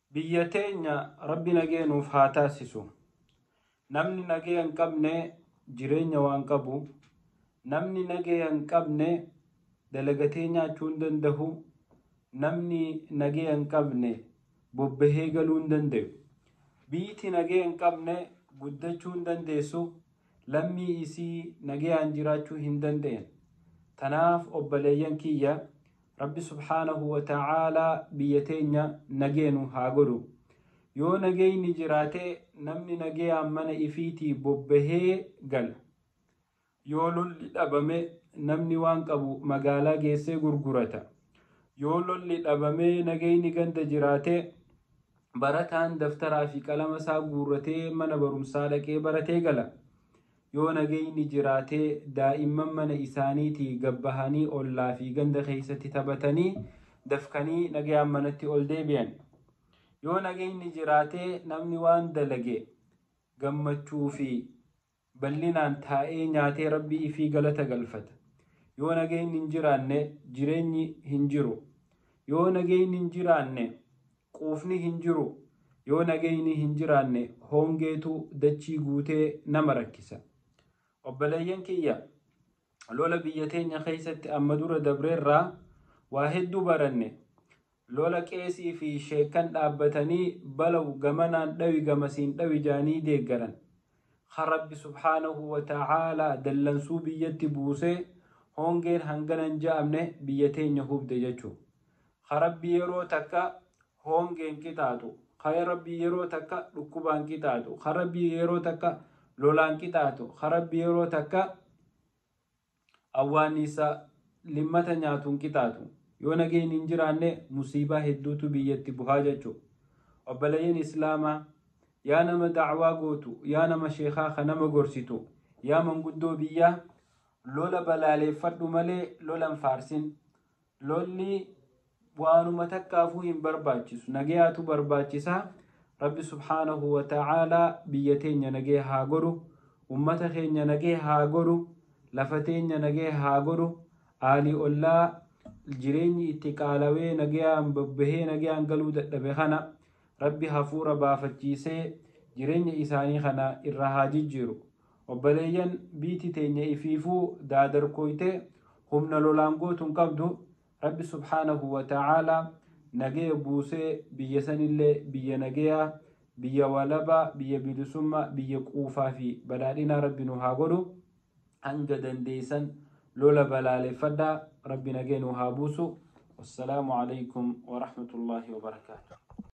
biyyateenya rabbi nagee nuuf haa taasisu. Namni nagee hin qabne jireenya waan qabu, namni nagee hin qabne dalagatee nyaachuu hin danda'u, namni nagee hin qabne bobbahee galuu hin danda'u. Biiti nagee hin qabne guddachuu hin dandeessu, lammii isii nagayaan jiraachuu hin danda'an. Tanaaf obboleeyyan kiyya Rabbi subhaanahu wa ta'aalaa biyya teenya nageenu haa godhu. Yoo nagayni jiraate namni nagayaan mana ifiitii bobbahee gala. Yoo lolli dhabame namni waan qabu magaalaa geessee gurgurata. Yoo lolli dhabame nagayni ganda jiraate barataan daftaraa fi qalama isaa guurratee mana barumsaa dhaqee baratee gala. Yoo nagayni jiraate daa'imman mana isaaniitii gabbahanii ollaa fi ganda keessatti taphatanii dafkanii nagayaan manatti ol deebi'an. Yoo nagayni jiraate namni waan dalage gammachuu fi bal'inaan taa'ee nyaatee rabbii fi galata galfata. Yoo nagayni hin jiraanne jireenyi hin jiru. Yoo nagayni hin jiraanne quufni hin jiru. Yoo nagayni hin jiraanne hongeetu dachii guutee nama rakkisa. Obboleeyyan kiyya lola biyya teenya keessatti amma dura dabreerraa waa hedduu baranne. Lola qeesii fi sheekan dhaabbatanii balaw gamanaan dhawi gamasiin dhawi jaanii deeggaran. Rabbi subhaanahu wa ta'aalaa dallansuu biyyatti buusee hongeen hanganan ja'amne biyya teenya hubde jechuu. Rabbi yeroo takka hongeen qixaatu, rabbi yeroo takka dhukkubaan qixaatu, rabbi yeroo takka lolaan qixaatu, rabbi yeroo takka awwaanisa limmata nyaatuun qixaatu. Yoo nagayni hin jiraanne musiibaa hedduutu biyyatti buhaa jechuu. Obboleeyyan islaamaa yaa nama dacwaa gootu, yaa nama sheekaa ka nama gorsitu, yaa manguddoo biyyaa lola balaaleeffadhu malee lolan faarsin. Lolli waanuma takkaafuu hin barbaachisu, nagayaatu barbaachisaa. Rabbi subhaanahu wa ta'aalaa biyya teenya nagee haa godhu, ummata keenya nagee haa godhu, lafa teenya nagee haa godhu. Aalii ollaa jireenyi itti qaalawee nagayaan bobbahee nagayaan galuu dadhabe kana Rabbi hafuura baafachiisee jireenya isaanii kana irra haa jijjiiru. Obboleeyyan biiti teenya ifiifuu daadarkoyte humna lolaan gootuun qabdu. Rabbi subhaanahu wa ta'aalaa nagaya buusee biyya sanillee biyya nagayaa, biyya walabaa, biyya bilisummaa, biyya quufaa fi badhaadhinaa Rabbi nu haa godhu. Hanga dandeessan lola balaaleffadhaa. Rabbi nagaya nu haa buusu. Wassalaamu alaykum wa rahmatullaahi wa barakaatuh.